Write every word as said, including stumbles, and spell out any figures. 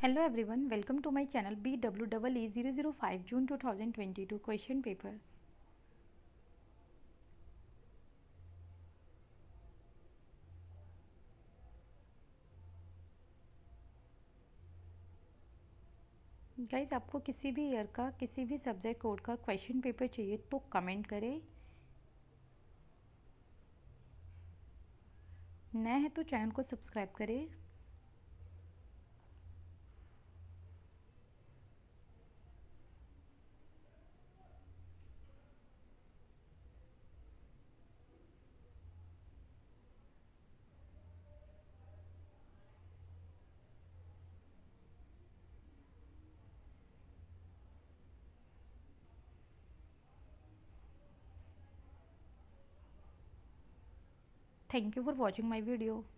Hello everyone, welcome to my channel B W E E zero zero five June two thousand twenty-two question paper. Guys आपको किसी भी year का किसी भी subject code का question paper चाहिए तो कमेंट करें। नए हैं तो चैनल को सब्सक्राइब करें। Thank you for watching my video.